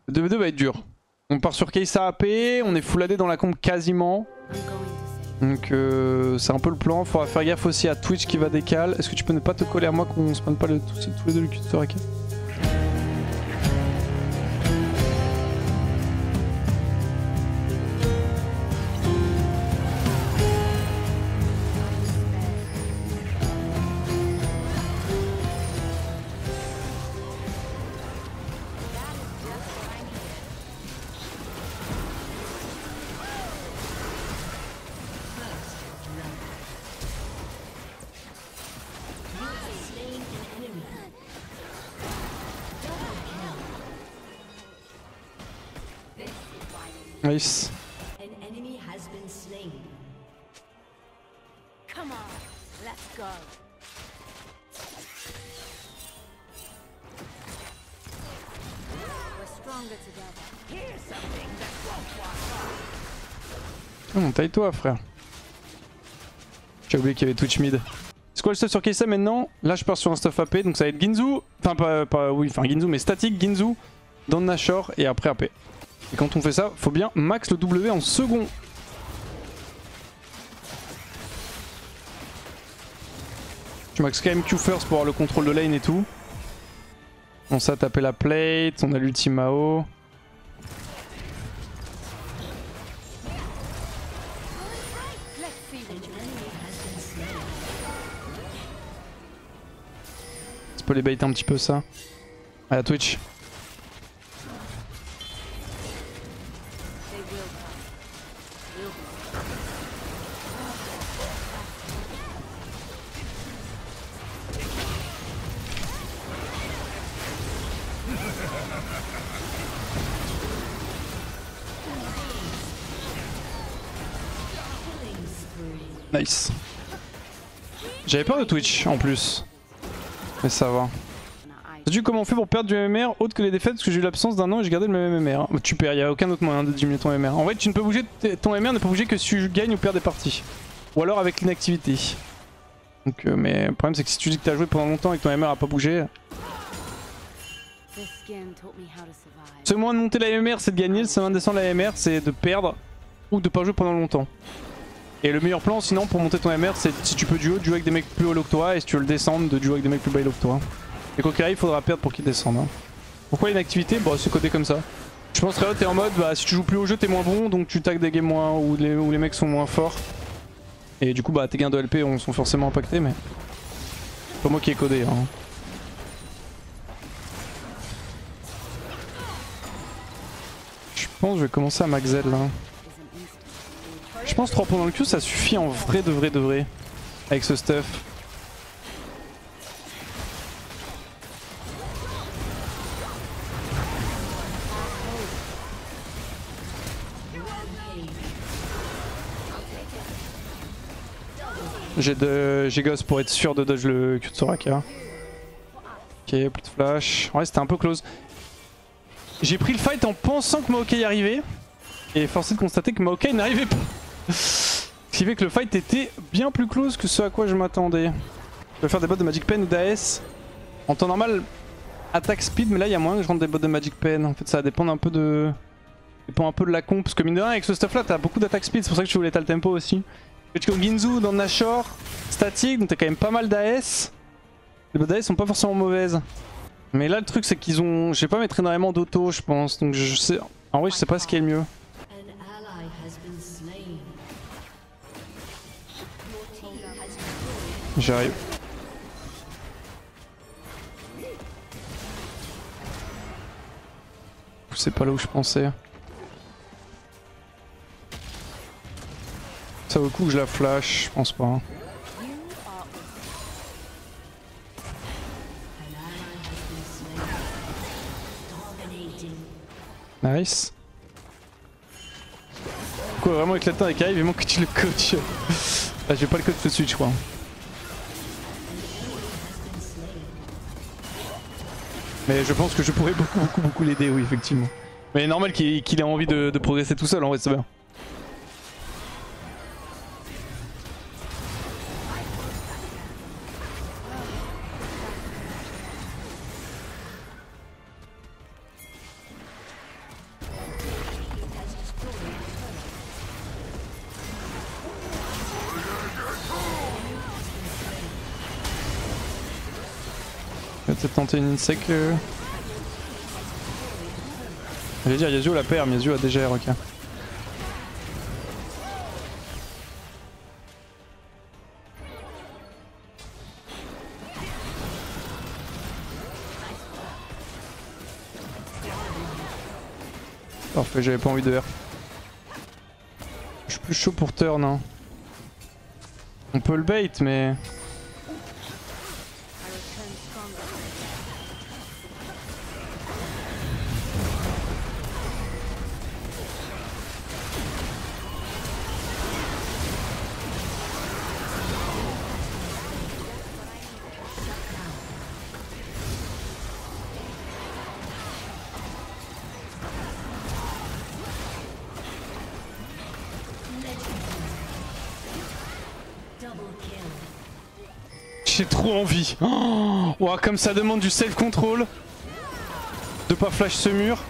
Le 2v2 va être dur. On part sur Kai'Sa AP, on est full AD dans la comp quasiment. Donc c'est un peu le plan. Faudra faire gaffe aussi à Twitch qui va décaler. Est-ce que tu peux ne pas te coller à moi qu'on spawn pas tous les deux le cul de Soraka? Nice. An enemy has been slain. Come on, let's go. We're stronger together. Here's something that won't walk off. Oh, taille-toi, frère. J'ai oublié qu'il y avait Twitch mid. C'est quoi le stuff sur Kai'Sa maintenant? Là, je pars sur un stuff AP, donc ça va être Ginzu. Enfin, enfin Ginzu, mais statique, Ginzu, dans Nashor et après AP. Et quand on fait ça, faut bien max le W en second. Je max quand même Q first pour avoir le contrôle de lane et tout. On s'est tapé la plate, on a l'ultimao. Tu peux les bait un petit peu ça. À la Twitch. Nice. J'avais peur de Twitch en plus. Mais ça va. Sais-tu comment on fait pour perdre du MMR autre que les défaites? Parce que j'ai eu l'absence d'un an et j'ai gardé le même MMR. Tu perds, il n'y a aucun autre moyen de diminuer ton MMR. En fait, tu ne peux bouger, ton MMR ne peut bouger que si tu gagnes ou perds des parties. Ou alors avec l'inactivité. Donc, mais le problème c'est que si tu dis que tu as joué pendant longtemps et que ton MMR a pas bougé. Le seul moyen de monter la MMR c'est de gagner, le seul moyen de descendre la MMR c'est de perdre ou de pas jouer pendant longtemps. Et le meilleur plan sinon pour monter ton MMR c'est si tu peux duo avec des mecs plus hauts que toi et si tu veux le descendre de duo avec des mecs plus bas que toi. Et quoi qu'il arrive il faudra perdre pour qu'ils descendent. Hein. Pourquoi l'inactivité? Bon c'est codé comme ça. Je pense que t'es en mode bah si tu joues plus au jeu t'es moins bon donc tu tags des games moins où les mecs sont moins forts. Et du coup bah tes gains de LP sont forcément impactés mais c'est pas moi qui ai codé hein. Je pense que je vais commencer à max Z là. Je pense 3 points dans le cul ça suffit en vrai de vrai avec ce stuff. J'ai Ghost pour être sûr de dodge le Q de Soraka. Ok, plus de flash. Ouais, c'était un peu close. J'ai pris le fight en pensant que Maokai arrivait. Et forcé de constater que Maokai n'arrivait pas. Ce qui fait que le fight était bien plus close que ce à quoi je m'attendais. Je vais faire des bots de Magic Pen ou d'AS. En temps normal, attaque speed, mais là il y a moyen que je rentre des bots de Magic Pen. En fait, ça va dépendre un peu de. Ça dépend un peu de la comp. Parce que mine de rien, avec ce stuff là, t'as beaucoup d'attaque speed. C'est pour ça que je voulais l'étal tempo aussi. Ginzu dans Nashor, statique, donc t'as quand même pas mal d'AS. Les bots d'AS sont pas forcément mauvaises. Mais là le truc c'est qu'ils ont. Je vais pas mettre énormément d'auto je pense. Donc je sais. En vrai je sais pas ce qui est le mieux. J'arrive. C'est pas là où je pensais. Ça vaut le coup que je la flash, je pense pas. Hein. Nice. Quoi, vraiment éclatant avec Hive, il manque que tu le coach. Ah, j'ai pas le coach tout de suite, je crois. Mais je pense que je pourrais beaucoup l'aider, oui, effectivement. Mais normal qu'il ait envie de progresser tout seul, en vrai, c'est bien. peut-être tenter une insec. J'allais dire Yasuo la perd, mais Yasuo a déjà ok. Parfait, j'avais pas envie de R. Je suis plus chaud pour turn. Hein. On peut le bait, mais. J'ai trop envie. Oh wow, comme ça demande du self-control. De pas flash ce mur.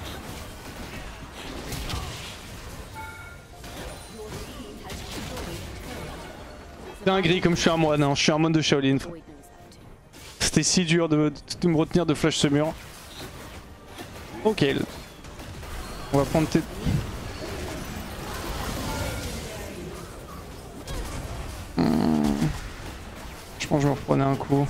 Dinguerie comme je suis un moine, hein. Je suis un moine de Shaolin. C'était si dur de me retenir de flash ce mur. Ok. On va prendre tes... Je pense que je me reprenais un coup.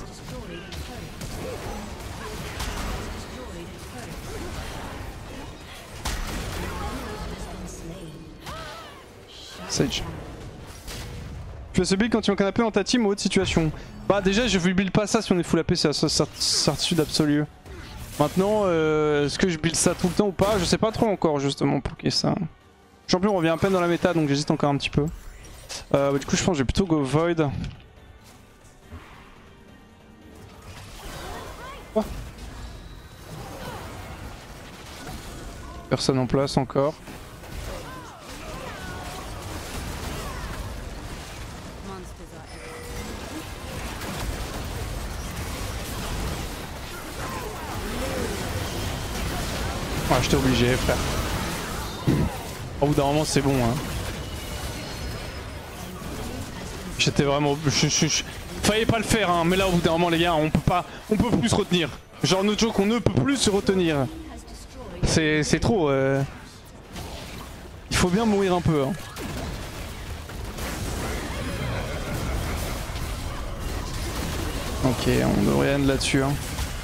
Sage. Tu fais ce build quand tu es en canapé dans ta team ou autre situation? Bah déjà je build pas ça si on est full AP, c'est la certitude absolue. Maintenant est-ce que je build ça tout le temps ou pas? Je sais pas trop encore justement pour qu'il y ait ça. Champion revient à peine dans la méta donc j'hésite encore un petit peu. Bah, du coup je pense que je vais plutôt go Void. Oh. Personne en place encore. Ah, j'étais obligé, frère. Au bout d'un moment, c'est bon. Hein. J'étais vraiment. Fallait pas le faire, hein. Mais là, au bout d'un moment, les gars, on peut plus se retenir. Genre, no joke, on ne peut plus se retenir. C'est trop. Il faut bien mourir un peu. Hein. Ok, on devrait end là-dessus. Hein.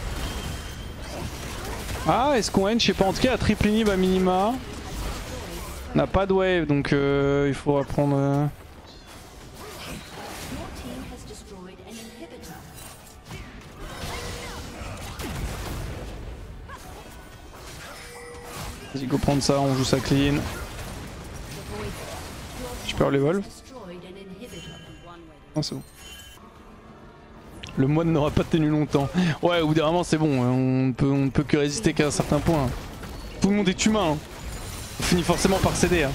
Ah, est-ce qu'on end? Je sais pas, en tout cas, à triple inhib à minima. On n'a pas de wave, donc il faudra prendre. Vas-y, go prendre ça, on joue ça clean. Je perds les vols. Non, c'est bon. Le moine n'aura pas tenu longtemps. Ouais, au bout d'un moment, c'est bon. On ne peut que résister qu'à un certain point. Tout le monde est humain. Hein. On finit forcément par céder. Hein.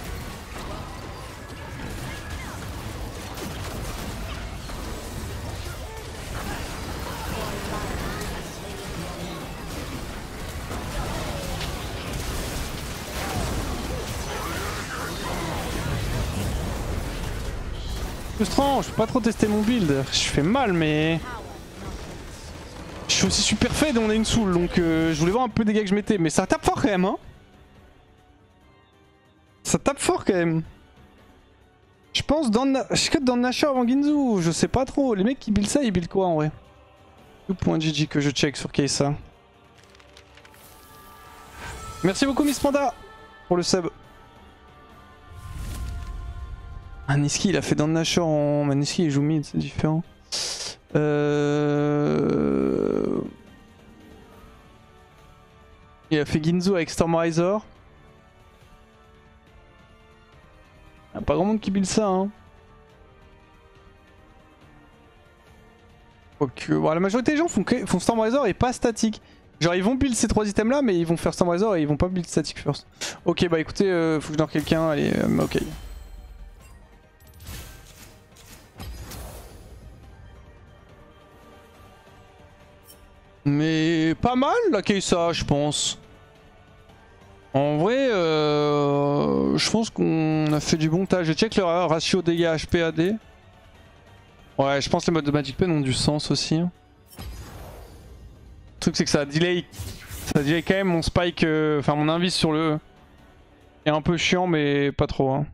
Frustrant, je peux pas trop tester mon build. Je fais mal, mais je suis aussi super fade et on a une soul, donc je voulais voir un peu des dégâts que je mettais, mais ça tape fort quand même, hein. Ça tape fort quand même. Je pense je cut dans Nashor avant Ginzu, je sais pas trop. Les mecs qui build ça, ils build quoi en vrai? .gg que je check sur Kaysa. Merci beaucoup Miss Panda pour le sub. Ah, Niski il a fait dans Nashor en... Niski il joue mid, c'est différent. Il a fait Ginzu avec Stormriser. Y'a pas grand monde qui build ça hein. Quoique... Bon, la majorité des gens font Stormriser et pas statique. Genre ils vont build ces trois items là mais ils vont faire Stormriser et ils vont pas build statique first. Ok bah écoutez, faut que je dors quelqu'un, allez ok. Mais pas mal la Kaysa je pense. En vrai je pense qu'on a fait du bon tâche. Je check le ratio dégâts HP AD. Ouais je pense que les modes de Magic Pen ont du sens aussi. truc c'est que ça delay quand même mon spike, enfin mon invis sur le... est un peu chiant mais pas trop. Hein.